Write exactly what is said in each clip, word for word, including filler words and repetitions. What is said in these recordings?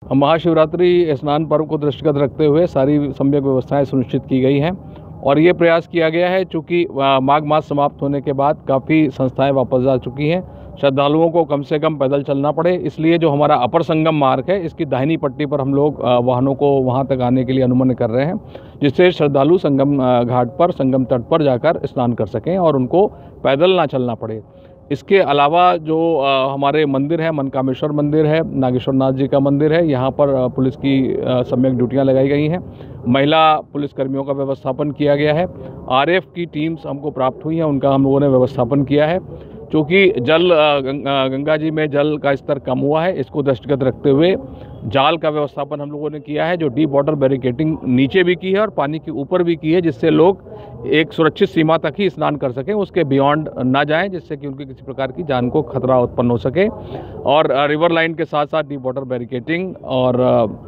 महाशिवरात्रि स्नान पर्व को दृष्टिगत रखते हुए सारी सम्यक व्यवस्थाएं सुनिश्चित की गई हैं और ये प्रयास किया गया है, चूँकि माघ मास समाप्त होने के बाद काफ़ी संस्थाएं वापस जा चुकी हैं, श्रद्धालुओं को कम से कम पैदल चलना पड़े, इसलिए जो हमारा अपर संगम मार्ग है इसकी दाहिनी पट्टी पर हम लोग वाहनों को वहां तक आने के लिए अनुमति कर रहे हैं, जिससे श्रद्धालु संगम घाट पर, संगम तट पर जाकर स्नान कर सकें और उनको पैदल ना चलना पड़े। इसके अलावा जो आ, हमारे मंदिर है, मनकामेश्वर मंदिर है, नागेश्वर नाथ जी का मंदिर है, यहाँ पर आ, पुलिस की सम्यक ड्यूटियाँ लगाई गई हैं, महिला पुलिसकर्मियों का व्यवस्थापन किया गया है, आरएफ की टीम्स हमको प्राप्त हुई हैं, उनका हम लोगों ने व्यवस्थापन किया है। क्योंकि जल गंगा जी में जल का स्तर कम हुआ है, इसको दृष्टिगत रखते हुए जाल का व्यवस्थापन हम लोगों ने किया है, जो डीप वाटर बैरिकेडिंग नीचे भी की है और पानी के ऊपर भी की है, जिससे लोग एक सुरक्षित सीमा तक ही स्नान कर सकें, उसके बियॉन्ड ना जाएं, जिससे कि उनकी किसी प्रकार की जान को खतरा उत्पन्न हो सके। और रिवर लाइन के साथ साथ डीप वाटर बैरिकेडिंग और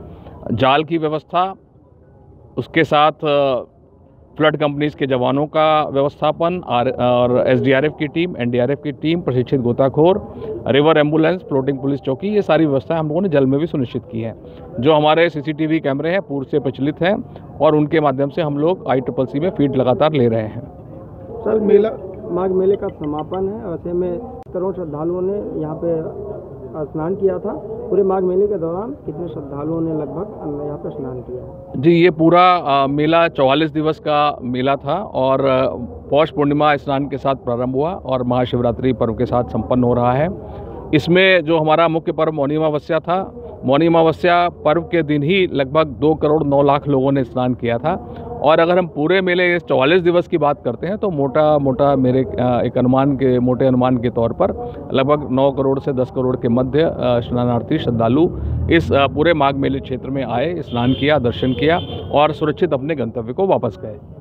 जाल की व्यवस्था, उसके साथ फ्लड कंपनीज के जवानों का व्यवस्थापन और एसडीआरएफ की टीम, एनडीआरएफ की टीम, प्रशिक्षित गोताखोर, रिवर एम्बुलेंस, फ्लोटिंग पुलिस चौकी, ये सारी व्यवस्थाएं हम लोगों ने जल में भी सुनिश्चित की हैं। जो हमारे सीसीटीवी कैमरे हैं पूर्व से प्रचलित हैं और उनके माध्यम से हम लोग आई ट्रिपल सी में फीड लगातार ले रहे हैं। सर, मेला माघ मेले का समापन है, ऐसे में करोड़ श्रद्धालुओं ने यहाँ पे स्नान किया था। पूरे माघ मेले के दौरान कितने श्रद्धालुओं ने लगभग यहाँ पे स्नान किया? जी, ये पूरा आ, मेला चौवालीस दिवस का मेला था और पौष पूर्णिमा स्नान के साथ प्रारंभ हुआ और महाशिवरात्रि पर्व के साथ संपन्न हो रहा है। इसमें जो हमारा मुख्य पर्व मौनी अमावस्या था, मौनी अमावस्या पर्व के दिन ही लगभग दो करोड़ नौ लाख लोगों ने स्नान किया था। और अगर हम पूरे मेले इस चौवालीस दिवस की बात करते हैं तो मोटा मोटा मेरे एक अनुमान के मोटे अनुमान के तौर पर लगभग नौ करोड़ से दस करोड़ के मध्य स्नानार्थी श्रद्धालु इस पूरे माघ मेले क्षेत्र में आए, स्नान किया, दर्शन किया और सुरक्षित अपने गंतव्य को वापस गए।